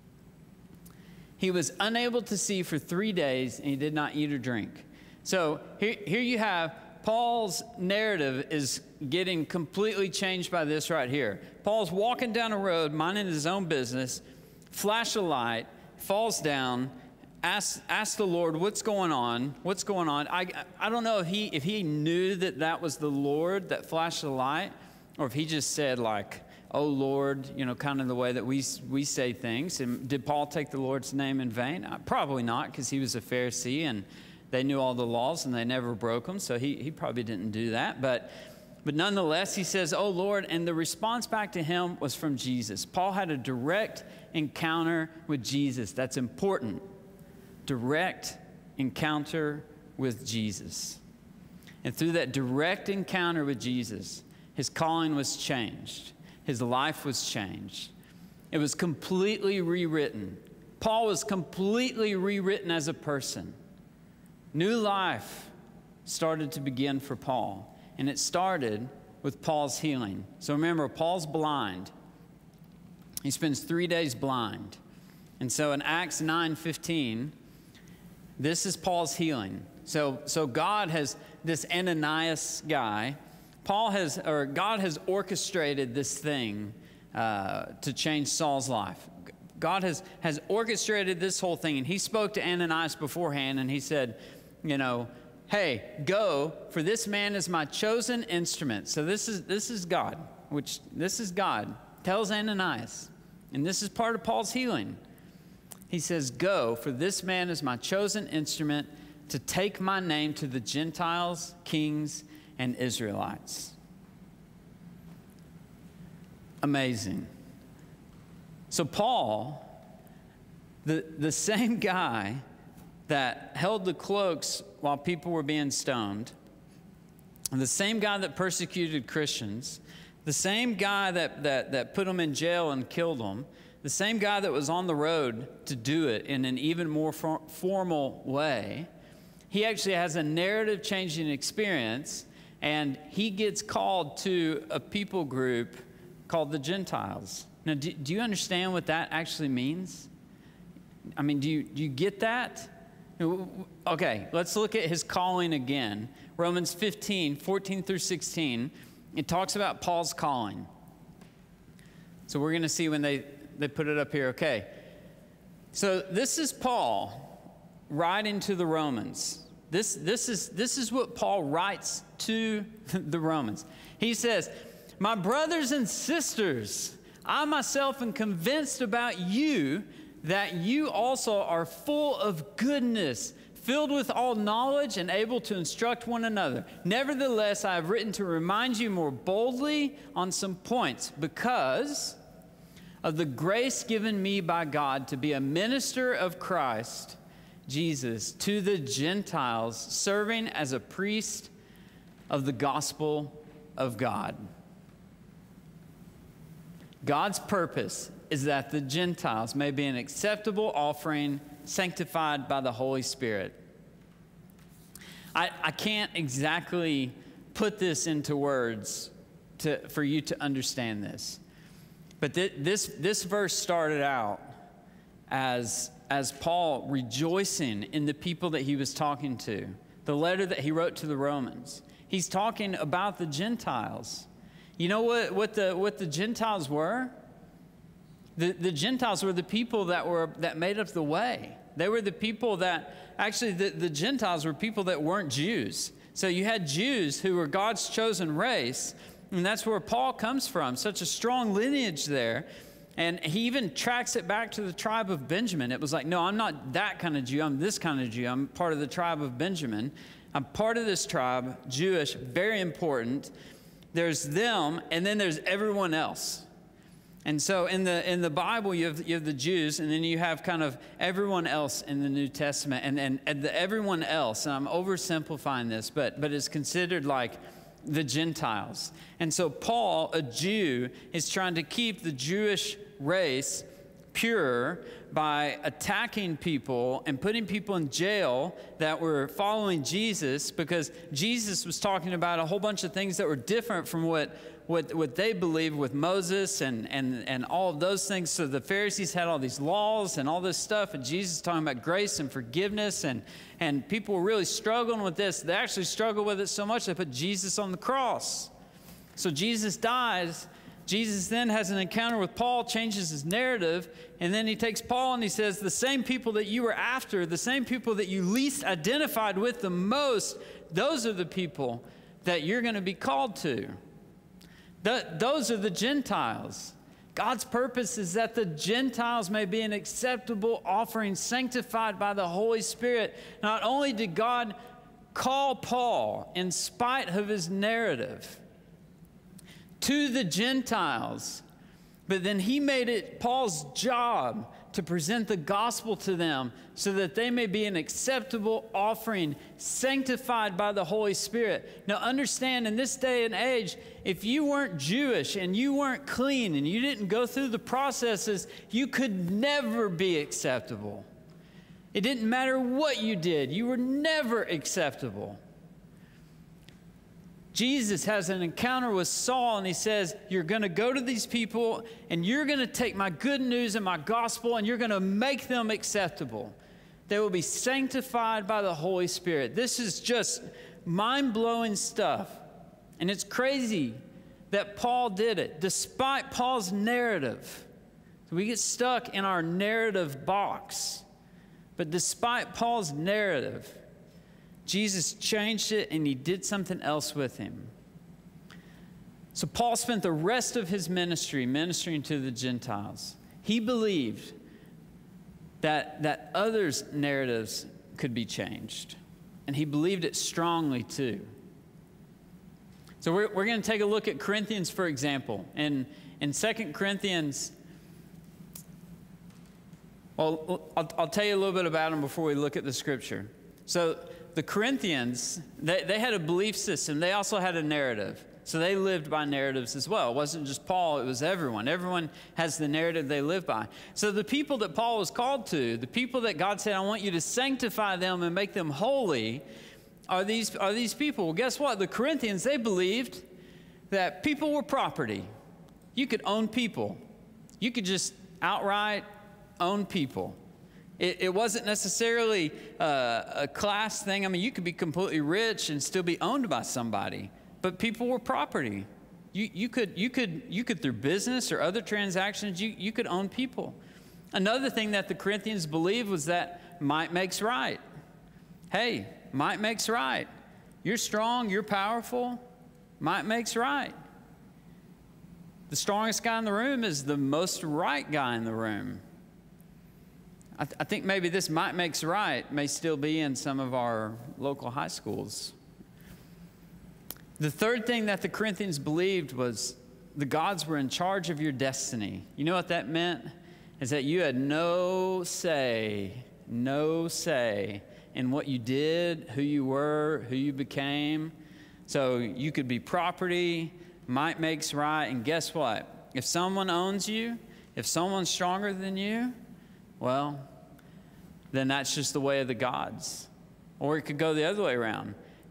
He was unable to see for three days, and he did not eat or drink. So here, here you have Paul's narrative is getting completely changed by this right here. Paul's walking down a road, minding his own business, flash a light, falls down, asks, asks the Lord, what's going on? What's going on? I, I don't know if he, if he knew that that was the Lord that flashed the light, or if he just said like, oh Lord, you know, kind of the way that we, we say things. And did Paul take the Lord's name in vain? Uh, probably not, because he was a Pharisee and they knew all the laws and they never broke them. So he, he probably didn't do that. But, but nonetheless, he says, oh Lord, and the response back to him was from Jesus. Paul had a direct encounter with Jesus. That's important. Direct encounter with Jesus. And through that direct encounter with Jesus, his calling was changed. His life was changed. It was completely rewritten. Paul was completely rewritten as a person. New life started to begin for Paul. And it started with Paul's healing. So remember, Paul's blind. He spends three days blind. And so in Acts nine fifteen, this is Paul's healing. So, so God has, this Ananias guy, Paul has, or God has orchestrated this thing uh, to change Saul's life. God has, has orchestrated this whole thing. And he spoke to Ananias beforehand and he said, you know, hey, go, for this man is my chosen instrument. So this is, this is God, which this is God, tells Ananias. And this is part of Paul's healing. He says, go, for this man is my chosen instrument to take my name to the Gentiles, kings, and Israelites. Amazing. So Paul, the, the same guy that held the cloaks while people were being stoned, the same guy that persecuted Christians, the same guy that, that, that put them in jail and killed them, the same guy that was on the road to do it in an even more for, formal way, he actually has a narrative-changing experience, and he gets called to a people group called the Gentiles. Now, do, do you understand what that actually means? I mean, do you, do you get that? Okay, let's look at his calling again. Romans fifteen, fourteen through sixteen, it talks about Paul's calling. So we're going to see when they, they put it up here. Okay, so this is Paul writing to the Romans. This, this, is, this is what Paul writes to the Romans. He says, my brothers and sisters, I myself am convinced about you that you also are full of goodness, filled with all knowledge and able to instruct one another. Nevertheless, I have written to remind you more boldly on some points because of the grace given me by God to be a minister of Christ Jesus to the Gentiles, serving as a priest of the gospel of God. God's purpose is that the Gentiles may be an acceptable offering sanctified by the Holy Spirit. I, I can't exactly put this into words to, for you to understand this. But th this, this verse started out as, as Paul rejoicing in the people that he was talking to. The letter that he wrote to the Romans. He's talking about the Gentiles. You know what, what, the, what the Gentiles were? The, the Gentiles were the people that, were, that made up the way. They were the people that, actually the, the Gentiles were people that weren't Jews. So you had Jews who were God's chosen race, and that's where Paul comes from, such a strong lineage there. And he even tracks it back to the tribe of Benjamin. It was like, no, I'm not that kind of Jew, I'm this kind of Jew. I'm part of the tribe of Benjamin. I'm part of this tribe, Jewish, very important. There's them, and then there's everyone else. And so in the in the Bible, you have, you have the Jews, and then you have kind of everyone else in the New Testament. And, and, and the everyone else, and I'm oversimplifying this, but, but it's considered like the Gentiles. And so Paul, a Jew, is trying to keep the Jewish race pure by attacking people and putting people in jail that were following Jesus, because Jesus was talking about a whole bunch of things that were different from what What, what they believed with Moses and, and, and all of those things. So the Pharisees had all these laws and all this stuff, and Jesus is talking about grace and forgiveness, and, and people were really struggling with this. They actually struggled with it so much they put Jesus on the cross. So Jesus dies. Jesus then has an encounter with Paul, changes his narrative, and then he takes Paul and he says, the same people that you were after, the same people that you least identified with the most, those are the people that you're going to be called to. The, those are the Gentiles. God's purpose is that the Gentiles may be an acceptable offering, sanctified by the Holy Spirit. Not only did God call Paul, in spite of his narrative, to the Gentiles, but then he made it Paul's job to present the gospel to them so that they may be an acceptable offering, sanctified by the Holy Spirit. Now understand, in this day and age, if you weren't Jewish and you weren't clean and you didn't go through the processes, you could never be acceptable. It didn't matter what you did, you were never acceptable. Jesus has an encounter with Saul, and he says, you're going to go to these people and you're going to take my good news and my gospel and you're going to make them acceptable. They will be sanctified by the Holy Spirit. This is just mind-blowing stuff. And it's crazy that Paul did it, despite Paul's narrative. We get stuck in our narrative box. But despite Paul's narrative, Jesus changed it, and he did something else with him. So Paul spent the rest of his ministry ministering to the Gentiles. He believed that, that others' narratives could be changed, and he believed it strongly too. So we're, we're going to take a look at Corinthians, for example. And in Second Corinthians, well, I'll, I'll tell you a little bit about them before we look at the scripture. So the Corinthians, they, they had a belief system. They also had a narrative. So they lived by narratives as well. It wasn't just Paul, it was everyone. Everyone has the narrative they live by. So the people that Paul was called to, the people that God said, I want you to sanctify them and make them holy, are these, are these people. Well, guess what? The Corinthians, they believed that people were property. You could own people. You could just outright own people. It, it wasn't necessarily uh, a class thing. I mean, you could be completely rich and still be owned by somebody. But people were property. You, you, could, you, could, you could, through business or other transactions, you, you could own people. Another thing that the Corinthians believed was that might makes right. Hey, might makes right. You're strong, you're powerful, might makes right. The strongest guy in the room is the most right guy in the room. I, th I think maybe this might makes right may still be in some of our local high schools. The third thing that the Corinthians believed was the gods were in charge of your destiny. You know what that meant? Is that you had no say, no say in what you did, who you were, who you became. So you could be property, might makes right, and guess what? If someone owns you, if someone's stronger than you, well, then that's just the way of the gods. Or it could go the other way around.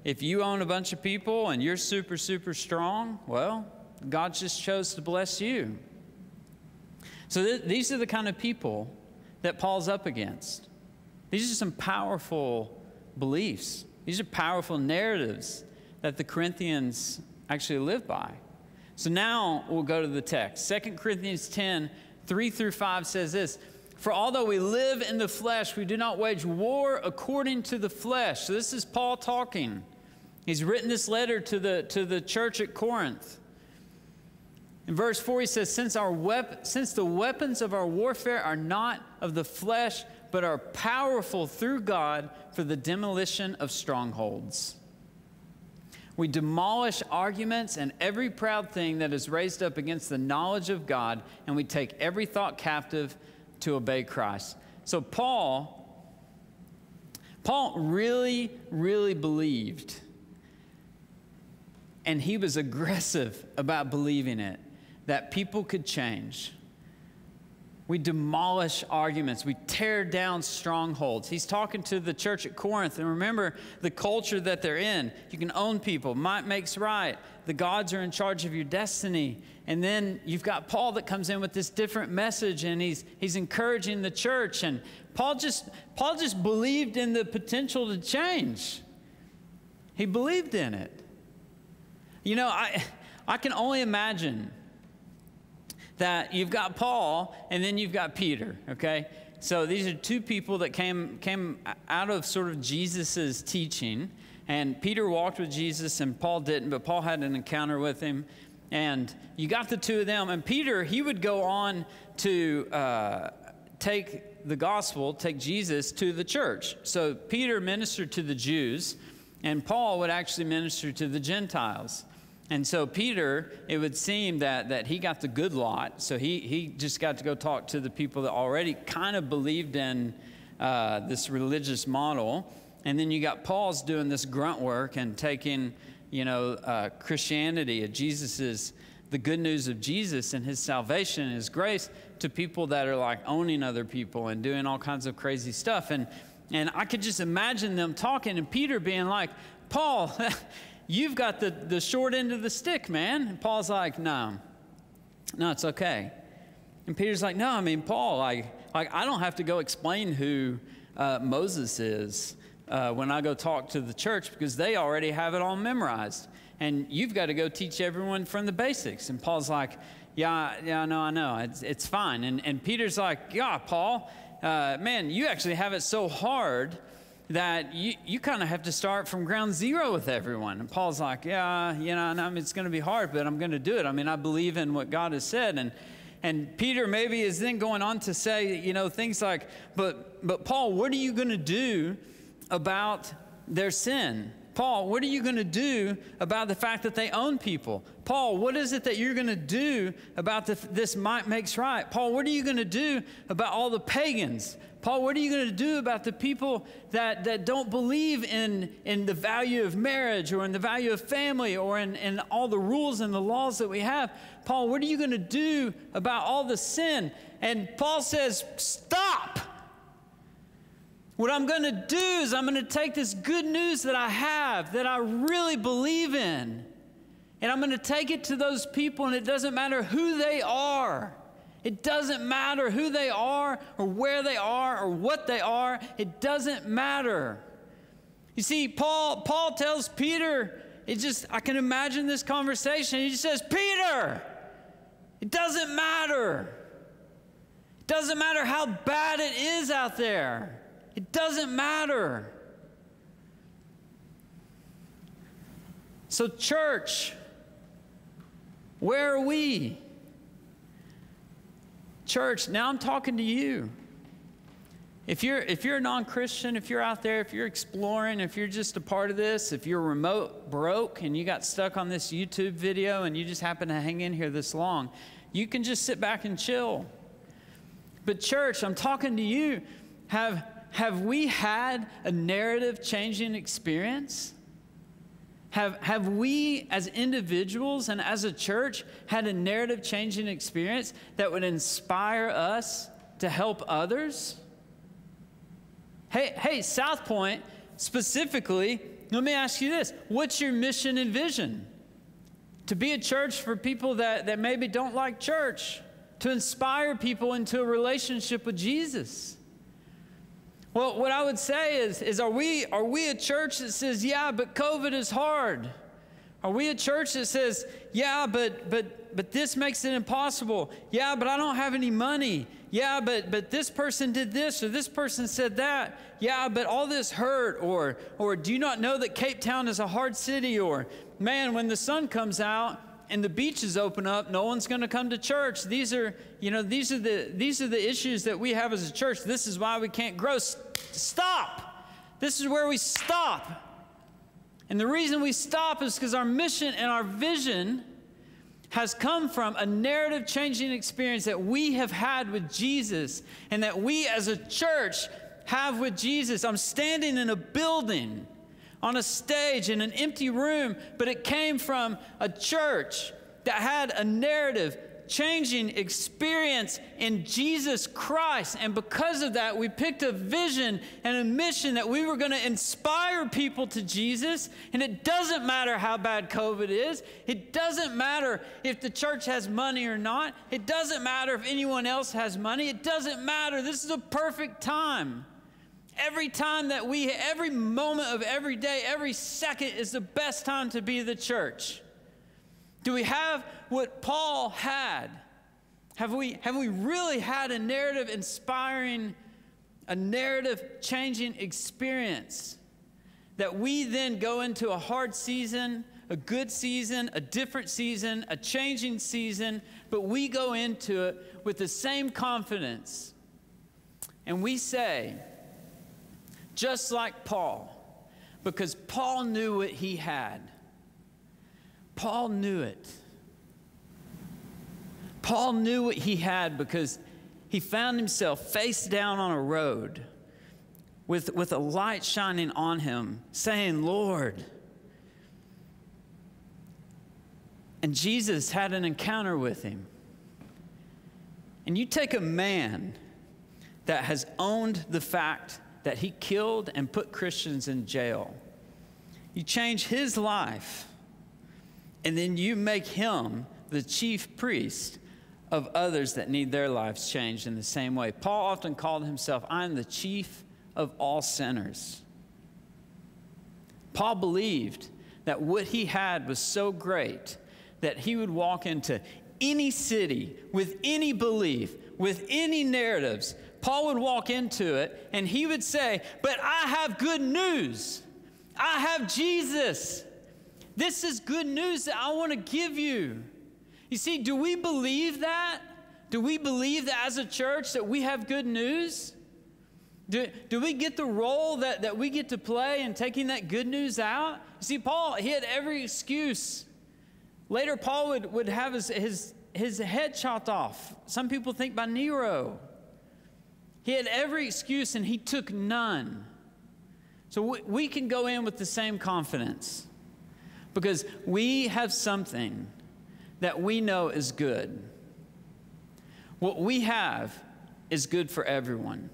if you own a bunch of people and you're super, super strong, well, God just chose to bless you. So th- these are the kind of people that Paul's up against. These are some powerful beliefs. These are powerful narratives that the Corinthians actually live by. So now we'll go to the text. Second Corinthians ten, three through five says this: "For although we live in the flesh, we do not wage war according to the flesh." So this is Paul talking. He's written this letter to the, to the church at Corinth. In verse four, he says, since, our wep- since the weapons of our warfare are not of the flesh, but are powerful through God for the demolition of strongholds. We demolish arguments and every proud thing that is raised up against the knowledge of God, and we take every thought captive to obey Christ. So Paul, Paul really, really believed, and he was aggressive about believing it, that people could change. We demolish arguments. We tear down strongholds. He's talking to the church at Corinth. And remember the culture that they're in. You can own people. Might makes right. The gods are in charge of your destiny. And then you've got Paul that comes in with this different message, and he's he's encouraging the church. And Paul just Paul just believed in the potential to change. He believed in it. You know, I I can only imagine that you've got Paul and then you've got Peter, okay? So these are two people that came came out of sort of Jesus's teaching. And Peter walked with Jesus and Paul didn't, but Paul had an encounter with him. And you got the two of them. And Peter, he would go on to uh, take the gospel, take Jesus to the church. So Peter ministered to the Jews, and Paul would actually minister to the Gentiles. And so Peter, it would seem that, that he got the good lot. So he, he just got to go talk to the people that already kind of believed in uh, this religious model. And then you got Paul's doing this grunt work and taking, you know, uh, Christianity, Jesus's, the good news of Jesus and his salvation and his grace to people that are like owning other people and doing all kinds of crazy stuff. And, and I could just imagine them talking and Peter being like, Paul, you've got the, the short end of the stick, man. And Paul's like, no, no, it's okay. And Peter's like, no, I mean, Paul, like, like I don't have to go explain who uh, Moses is uh, when I go talk to the church because they already have it all memorized. And you've got to go teach everyone from the basics. And Paul's like, yeah, yeah, no, I know. It's, it's fine. And, and Peter's like, yeah, Paul, uh, man, you actually have it so hard that you, you kind of have to start from ground zero with everyone. And Paul's like, yeah, you know, I mean, it's going to be hard, but I'm going to do it. I mean, I believe in what God has said. And and Peter maybe is then going on to say, you know, things like, but but Paul, what are you going to do about their sin? Paul, what are you going to do about the fact that they own people? Paul, what is it that you're going to do about the, this might makes right? Paul, what are you going to do about all the pagans? Paul, what are you going to do about the people that, that don't believe in, in the value of marriage or in the value of family or in, in all the rules and the laws that we have? Paul, what are you going to do about all the sin? And Paul says, stop. What I'm going to do is I'm going to take this good news that I have, that I really believe in, and I'm going to take it to those people, and it doesn't matter who they are. It doesn't matter who they are or where they are or what they are. It doesn't matter. You see, Paul, Paul tells Peter, it just, I can imagine this conversation. He just says, Peter, it doesn't matter. It doesn't matter how bad it is out there. It doesn't matter. So church, where are we? Church, now I'm talking to you. If you're, if you're a non-Christian, if you're out there, if you're exploring, if you're just a part of this, if you're remote broke and you got stuck on this YouTube video and you just happen to hang in here this long, you can just sit back and chill. But church, I'm talking to you. Have, have we had a narrative-changing experience? Have, have we as individuals and as a church had a narrative-changing experience that would inspire us to help others? Hey, hey, Southpoint, specifically, let me ask you this. What's your mission and vision? To be a church for people that, that maybe don't like church, to inspire people into a relationship with Jesus. Well, what I would say is, is are we, are we a church that says, yeah, but COVID is hard? Are we a church that says, yeah, but, but, but this makes it impossible? Yeah, but I don't have any money. Yeah, but, but this person did this, or this person said that. Yeah, but all this hurt, or, or do you not know that Cape Town is a hard city? Or, man, when the sun comes out and the beaches open up, no one's going to come to church. These are, you know, these are the, these are the issues that we have as a church. This is why we can't grow. Stop. This is where we stop. And the reason we stop is because our mission and our vision has come from a narrative-changing experience that we have had with Jesus and that we as a church have with Jesus. I'm standing in a building on a stage in an empty room, but it came from a church that had a narrative-changing experience in Jesus Christ. And because of that, we picked a vision and a mission that we were going to inspire people to Jesus. And it doesn't matter how bad COVID is. It doesn't matter if the church has money or not. It doesn't matter if anyone else has money. It doesn't matter. This is a perfect time. Every time that we, every moment of every day, every second is the best time to be the church. Do we have what Paul had? Have we, have we really had a narrative inspiring, a narrative changing experience that we then go into a hard season, a good season, a different season, a changing season, but we go into it with the same confidence. And we say, just like Paul, because Paul knew what he had. Paul knew it. Paul knew what he had because he found himself face down on a road with, with a light shining on him, saying, Lord. And Jesus had an encounter with him. And you take a man that has owned the fact that he killed and put Christians in jail. You change his life, and then you make him the chief priest of others that need their lives changed in the same way. Paul often called himself, I'm the chief of all sinners. Paul believed that what he had was so great that he would walk into any city with any belief, with any narratives. Paul would walk into it and he would say, but I have good news. I have Jesus. This is good news that I want to give you. You see, do we believe that? Do we believe that as a church that we have good news? Do, do we get the role that, that we get to play in taking that good news out? You see, Paul, he had every excuse. Later, Paul would, would have his, his, his head chopped off. Some people think by Nero. He had every excuse and he took none. So we, we can go in with the same confidence because we have something that we know is good. What we have is good for everyone.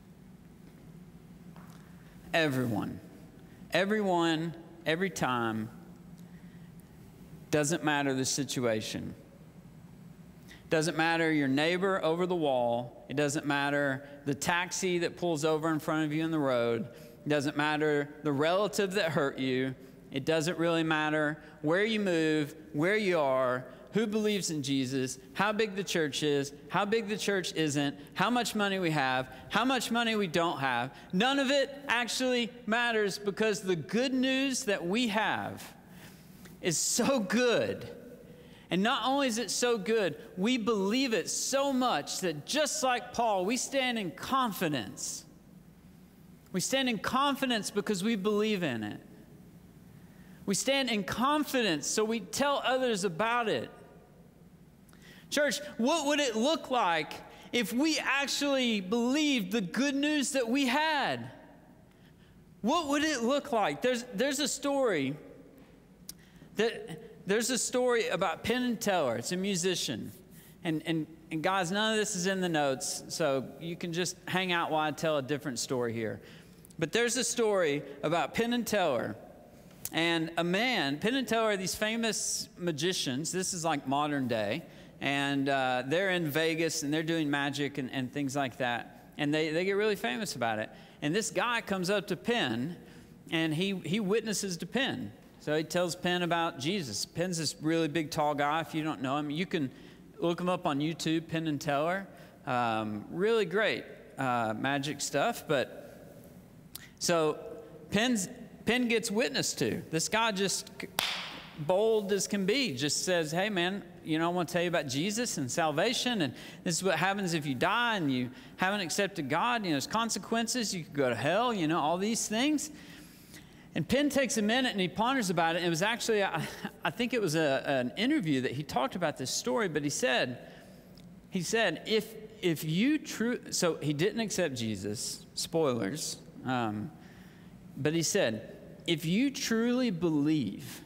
Everyone. Everyone, every time. Doesn't matter the situation. Doesn't matter your neighbor over the wall. It doesn't matter the taxi that pulls over in front of you in the road. It doesn't matter the relative that hurt you. It doesn't really matter where you move, where you are, who believes in Jesus, how big the church is, how big the church isn't, how much money we have, how much money we don't have. None of it actually matters because the good news that we have is so good. And not only is it so good, we believe it so much that just like Paul, we stand in confidence. We stand in confidence because we believe in it. We stand in confidence so we tell others about it. Church, what would it look like if we actually believed the good news that we had? What would it look like? There's, there's a story that... There's a story about Penn and Teller. It's a musician. And, and, and guys, none of this is in the notes, so you can just hang out while I tell a different story here. But there's a story about Penn and Teller And a man, Penn and Teller are these famous magicians. This is like modern day. And uh, they're in Vegas, and they're doing magic and, and things like that. And they, they get really famous about it. And this guy comes up to Penn, and he, he witnesses to Penn. So he tells Penn about Jesus. Penn's this really big, tall guy. If you don't know him, you can look him up on YouTube, Penn and Teller. Um, really great uh, magic stuff. But so Penn's... Penn gets witnessed to. This guy just bold as can be, just says, hey man, you know, I want to tell you about Jesus and salvation, and this is what happens if you die and you haven't accepted God. You know, there's consequences. You could go to hell, you know, all these things. And Penn takes a minute and he ponders about it. It was actually, I, I think it was a, an interview that he talked about this story, but he said, he said, if, if you true, so he didn't accept Jesus, spoilers, um, but he said, if you truly believe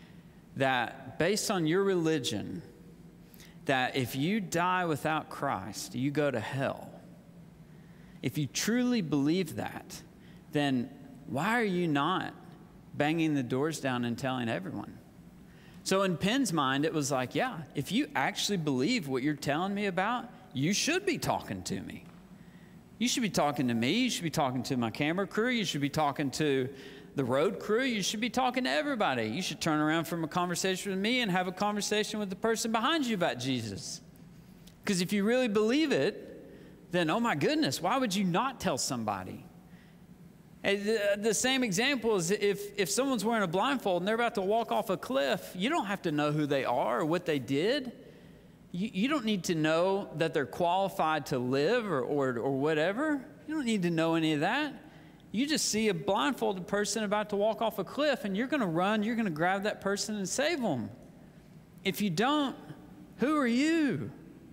that based on your religion, that if you die without Christ, you go to hell, if you truly believe that, then why are you not banging the doors down and telling everyone? So in Penn's mind, it was like, yeah, if you actually believe what you're telling me about, you should be talking to me. You should be talking to me. You should be talking to my camera crew. You should be talking to the road crew. You should be talking to everybody. You should turn around from a conversation with me and have a conversation with the person behind you about Jesus. Because if you really believe it, then, oh my goodness, why would you not tell somebody? The, the same example is if, if someone's wearing a blindfold and they're about to walk off a cliff, you don't have to know who they are or what they did. You, you don't need to know that they're qualified to live or, or, or whatever. You don't need to know any of that. You just see a blindfolded person about to walk off a cliff, and you're going to run, you're going to grab that person and save them. If you don't, who are you?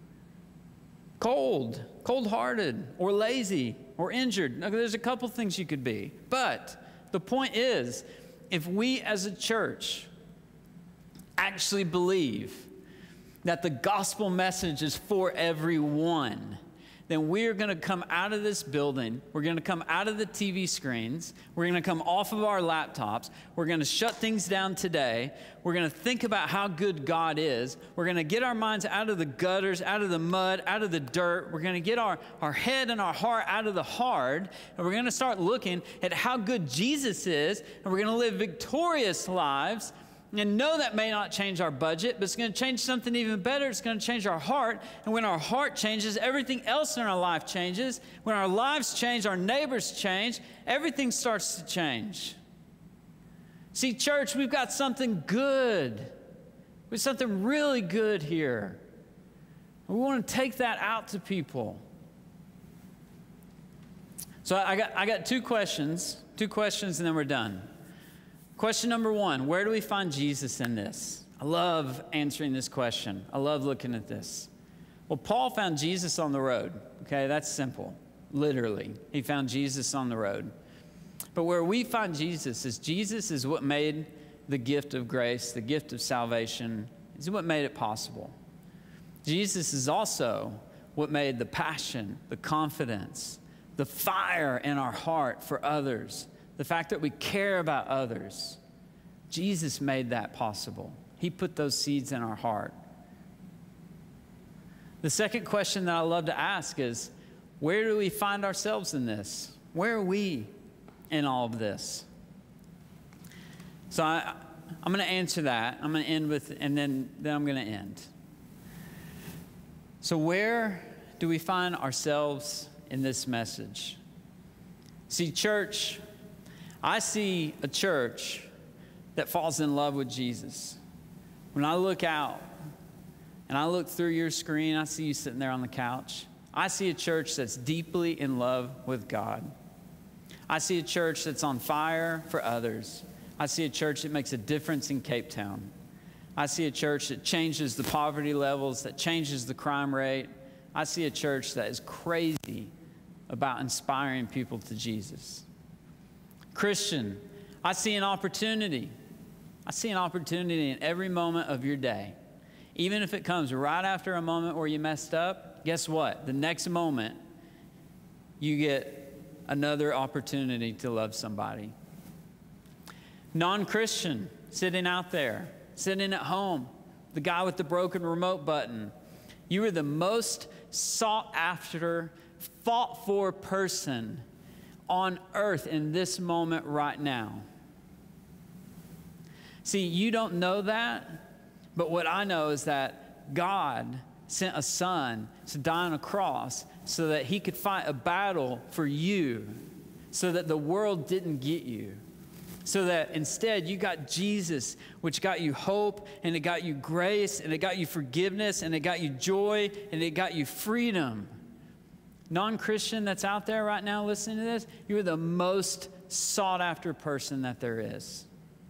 Cold, cold-hearted, or lazy, or injured. Now, there's a couple things you could be. But the point is, if we as a church actually believe that the gospel message is for everyone, then we're going to come out of this building, we're going to come out of the T V screens, we're going to come off of our laptops, we're going to shut things down today, we're going to think about how good God is, we're going to get our minds out of the gutters, out of the mud, out of the dirt, we're going to get our, our head and our heart out of the hard, and we're going to start looking at how good Jesus is, and we're going to live victorious lives. And no, that may not change our budget, but it's going to change something even better. It's going to change our heart. And when our heart changes, everything else in our life changes. When our lives change, our neighbors change. Everything starts to change. See, church, we've got something good. We have something really good here. We want to take that out to people. So I got, I got two questions, two questions, and then we're done. Question number one, where do we find Jesus in this? I love answering this question. I love looking at this. Well, Paul found Jesus on the road. Okay, that's simple. Literally, he found Jesus on the road. But where we find Jesus is Jesus is what made the gift of grace, the gift of salvation, is what made it possible. Jesus is also what made the passion, the confidence, the fire in our heart for others, the fact that we care about others. Jesus made that possible. He put those seeds in our heart. The second question that I love to ask is, where do we find ourselves in this? Where are we in all of this? So I, I'm going to answer that. I'm going to end with, and then, then I'm going to end. So where do we find ourselves in this message? See, church, I see a church that falls in love with Jesus. When I look out and I look through your screen, I see you sitting there on the couch. I see a church that's deeply in love with God. I see a church that's on fire for others. I see a church that makes a difference in Cape Town. I see a church that changes the poverty levels, that changes the crime rate. I see a church that is crazy about inspiring people to Jesus. Christian, I see an opportunity. I see an opportunity in every moment of your day. Even if it comes right after a moment where you messed up, guess what? The next moment, you get another opportunity to love somebody. Non-Christian, sitting out there, sitting at home, the guy with the broken remote button. You are the most sought after, fought for person on earth in this moment right now. See, you don't know that, but what I know is that God sent a son to die on a cross so that he could fight a battle for you, so that the world didn't get you. So that instead you got Jesus, which got you hope, and it got you grace, and it got you forgiveness, and it got you joy, and it got you freedom. Non-Christian that's out there right now listening to this, you're the most sought after person that there is.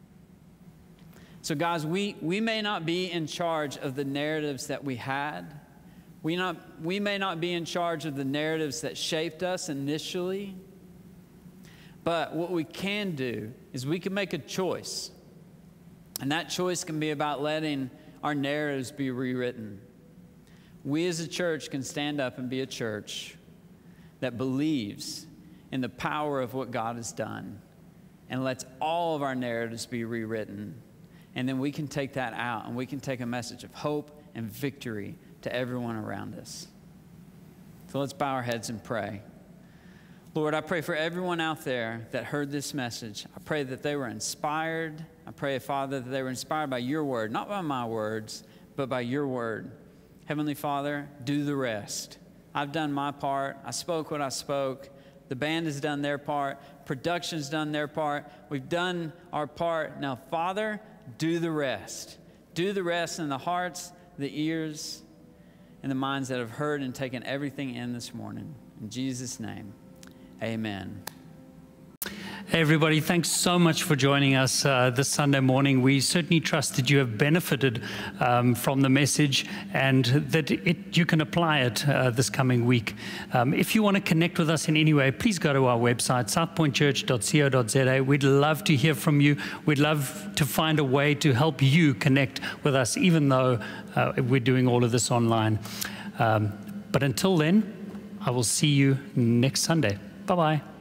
So guys, we, we may not be in charge of the narratives that we had. We, not, we may not be in charge of the narratives that shaped us initially. But what we can do is we can make a choice. And that choice can be about letting our narratives be rewritten. We as a church can stand up and be a church that believes in the power of what God has done and lets all of our narratives be rewritten. And then we can take that out and we can take a message of hope and victory to everyone around us. So let's bow our heads and pray. Lord, I pray for everyone out there that heard this message. I pray that they were inspired. I pray, Father, that they were inspired by your word, not by my words, but by your word. Heavenly Father, do the rest. I've done my part. I spoke what I spoke. The band has done their part. Production's done their part. We've done our part. Now, Father, do the rest. Do the rest in the hearts, the ears, and the minds that have heard and taken everything in this morning. In Jesus' name. Amen. Hey everybody, thanks so much for joining us uh, this Sunday morning. We certainly trust that you have benefited um, from the message and that it, you can apply it uh, this coming week. Um, if you want to connect with us in any way, please go to our website, southpoint church dot co dot za. We'd love to hear from you. We'd love to find a way to help you connect with us, even though uh, we're doing all of this online. Um, but until then, I will see you next Sunday. Bye-bye.